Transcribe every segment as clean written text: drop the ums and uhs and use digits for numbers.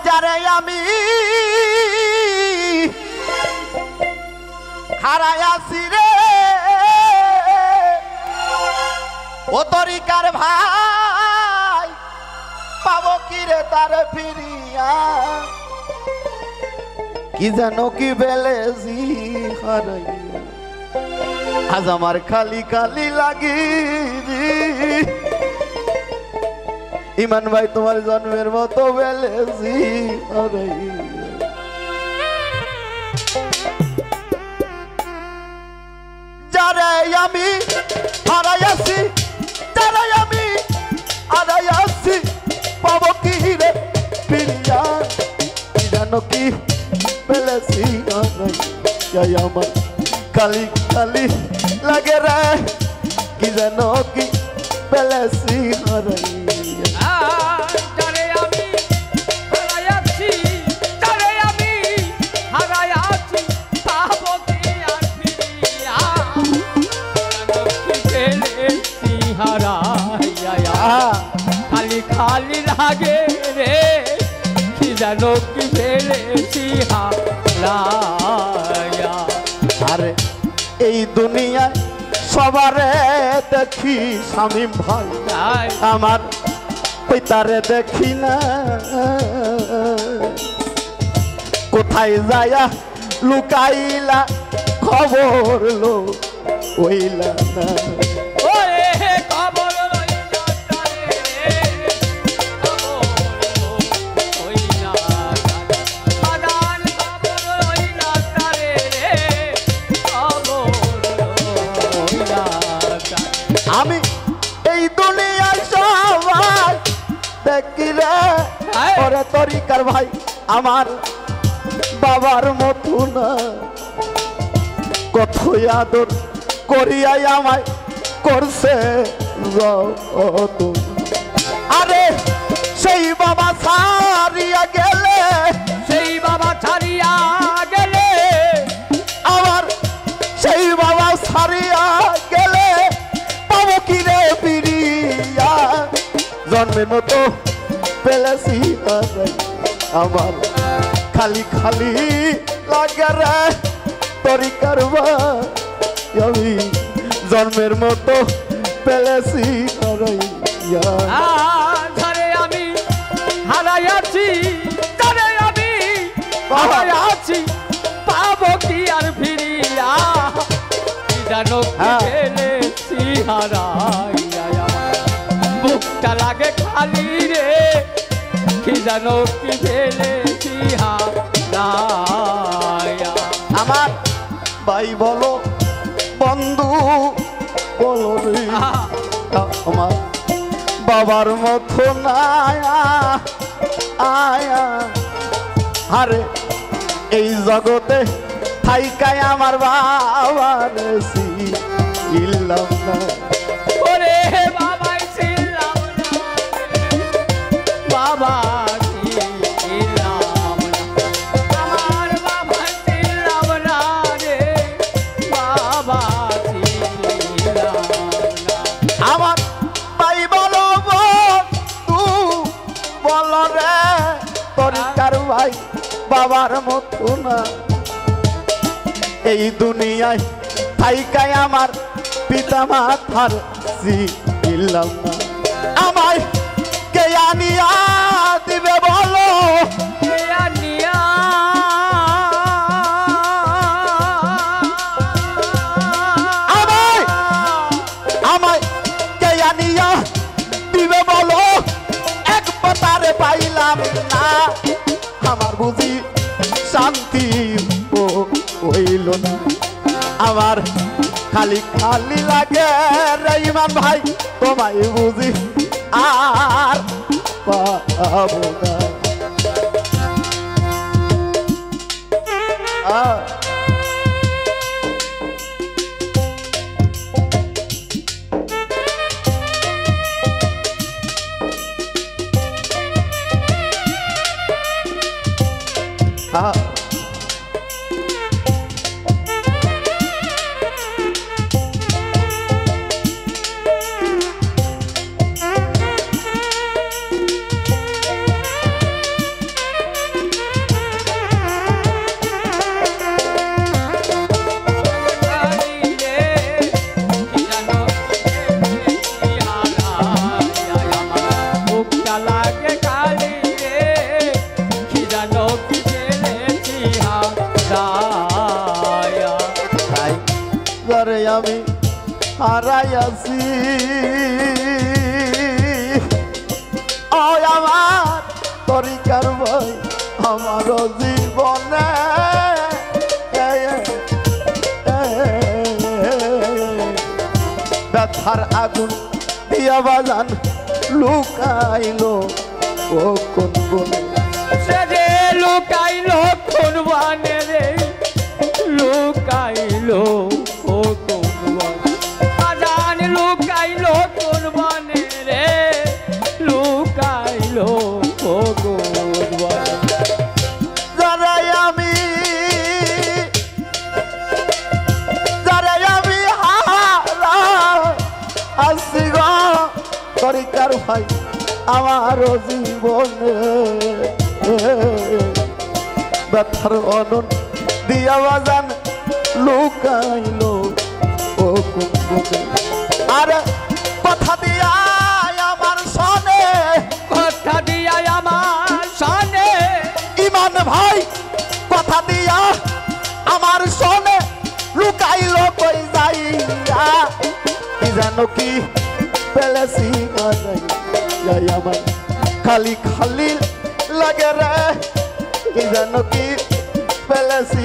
যারে আমি হারাইয়াছি রে ও তরিকার ভাই পাবো কি রে তারে ফিরিয়া কি জানো কি বেলেছি হারাইয়া আজ আমার খালি খালি লাগি ইমান ভাই তোমার জন্মের মতো বেলেছি যারে আমি হারাইয়াছি যারে আমি হারাইয়াছি পাবো কি রে ফিরিয়া কি জানো কি বেলেছি আমার খালি খালি লাগে রে কি জানো কি বেলেছি হারাইয়া যারে আমি হারাইয়াছি যারে আমি হারাইয়াছি পাবো কি আর ফিরিয়া কি বেলেছি হারাইয়া খালি খালি লাগে রে কি জানো কি বেলেছি হারাইয়া আরে এই দুনিয়ায় সবারে দেখি শামীম ভাই আমার পিতারে দেখি না কোথায় যায়া লুকাইলা খবর লো ওইলা না আমি এই দুনিয়ায় সবাই দেখি রে ওরে তরিকার ভাই আমার বাবার মতো না কত আদর করিয়াই আমায় করছে আরে সেই বাবা ছাড়িয়া গেলে সেই বাবা ছাড়িয়া গেলে আমার সেই বাবা ছাড়িয়া গেলে পাবো কি রে ফিরিয়া জন্মের মতো পেলেছি আমার খালি খালি লাগে রে তরিকার ভাই জন্মের মতো পেলেছি যারে আমি হারাইয়াছি যারে আমি হারাইয়াছি পাবো কি আর ফিরিয়া জানো কি বেলেছি হারাইয়া বুকটা লাগে খালি রে কি জানো কি বেলেছি হারাইয়া আমার ভাই বলো বন্ধু বলো রে আমার বাবার মতো নায়া আয়া আরে এই জগতে থাইকাই আমার বাবার ইল্লাম না ওরে বাবাই ছিলাম না বাবা ছিলাম না আমার বাবা ছিলাম না রে বাবা ছিলাম না আমার ভাই বলো তু বলো রে তরিকার ভাই বাবার মতো না এই দুনিয়ায় থাইকাই আমার পিতা মাতার ইল্লাম না আমায় কে আনিয়া দিবে বলো কে আনিয়া আমায় কে আনিয়া দিবে বলো এক পাতারে পাইলাম না আমার বুঝি শান্তি হইল না আমার খালি খালি লাগে রে ইমান ভাই তোমায় বুঝি আর পাবো না আছি ও আমার তরিকার ভাই আমার জীবনে ব্যথার আগুন দিয়া বাজান লুকাইলো ও কোন বনে সে যে লুকাইলো কোন বনে রে লুকাইলো ও কোন বনে বাজান লুকাইলো কোন বনে রে লুকাইলো ও কোন বনে যারাই আমি হারা আসি গো তরিকার ভাই আমার জীবনে ব্যথার অনন দিয়া বাজান লুকাইলো ও কুম্ভে আরে কথা দিয়া আমার সনে কথা দিয়া আমার সনে ইমান ভাই কথা দিয়া আমার সনে লুকাইলো কই যাইয়া কি জানো কি পেলেছি যাই আমার খালি খালি লাগে রে কি জানো কি পেলেছি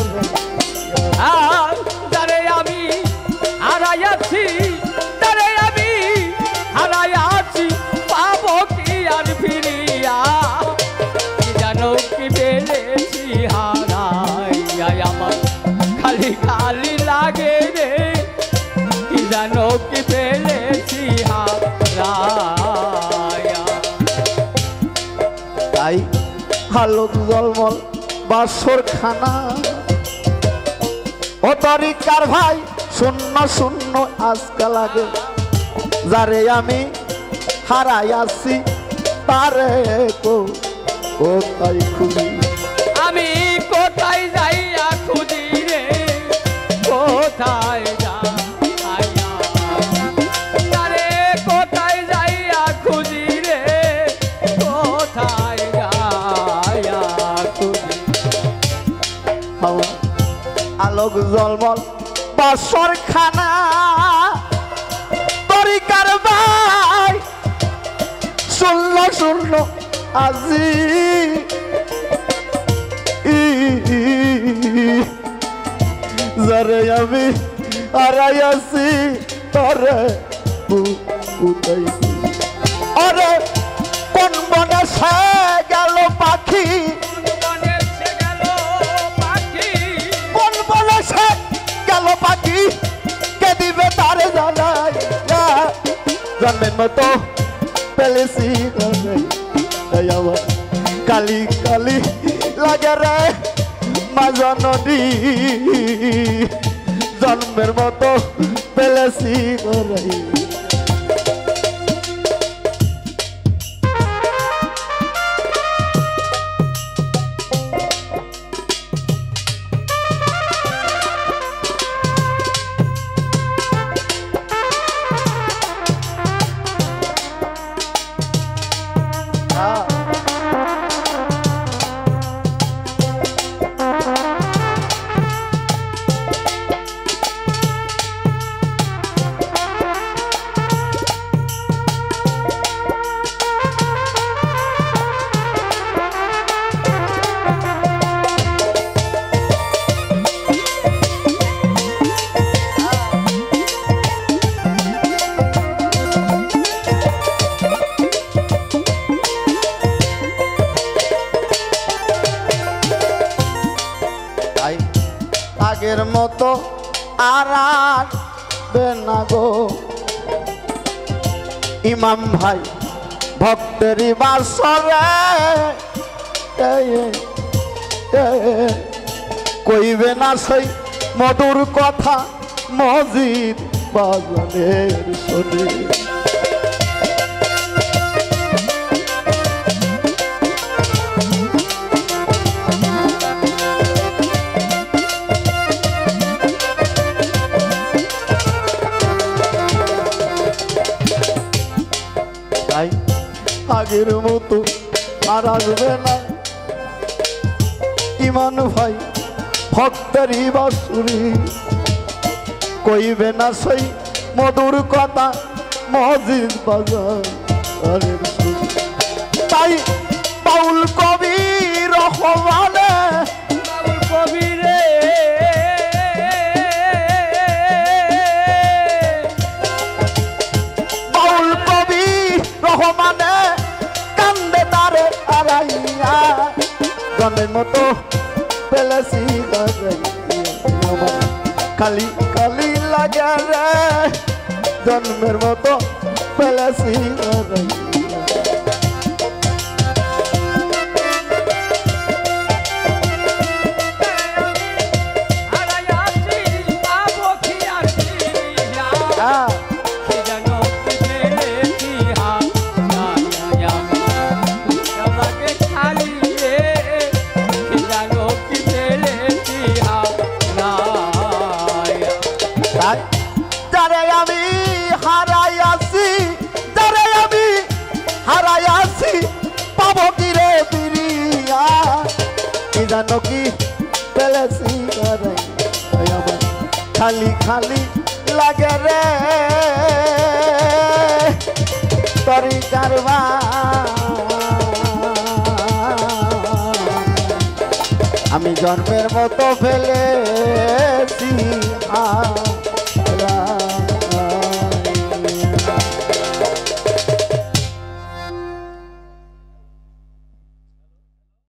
আর তারে আমি হারাইয়াছি তারে আমি হারাইয়াছি পাবো কি আর ফিরিয়া কি জানো কি পেলেছি হারাইয়া আমার খালি খালি লাগে রে কি জানো কি পেলেছি হারাইয়া তাই হালক জলমল বাসর খানা ও তরিকার ভাই শূন্য শূন্য আজকা লাগে যারে আমি হারাই আছি তারে ও তাই খুবই আমি কোথায় যাইয়া খুঁজি রে কোথায় যাইয়া আরে কোথায় যাইয়া খুঁজি রে কোথায় যাইয়া খুঁজি আলোক জলমল বাসর খানা তরিকার ভাই শূন্য শূন্য আজি যারে আমি হারাই আছি তরে উতাই আরে কোন বনে সে গেল পাখি বনে সে গেল পাখি কোন বনে সে গেল পাখি কে দিবে তারে জানাই জন্মের মতো পেলেছি আমার কালি কালি লাগে রে মাজা নদী জন্মের মতো পেলেছি আগের মতো আর আসবে না গো ইমাম ভাই ভক্তেরই বাসরে কইবে না সেই মধুর কথা মসজিদ বাজানের শোনে আগের মতো আর আসবে না ইমান ভাই ভক্তেরই বাসুরি কইবে না সেই মধুর কথা মজিদ বাজারের সুর। তাই বাউল কবি রহমানে বাউল কবি রে বাউল কবি রহমানে কান্দে তারে আড়াইয়া জন্মের মতো পেলেছি আমার খালি খালি লাগে রে জন্মের মতো পেলেছি যারে আমি হারাই আছি যারে আমি হারাই আছি পাবো কি রে ফিরিয়া কি জানো কি পেলেছি আমার খালি খালি লাগে রে তরি কারবা আমি জন্মের মতো ফেলেছি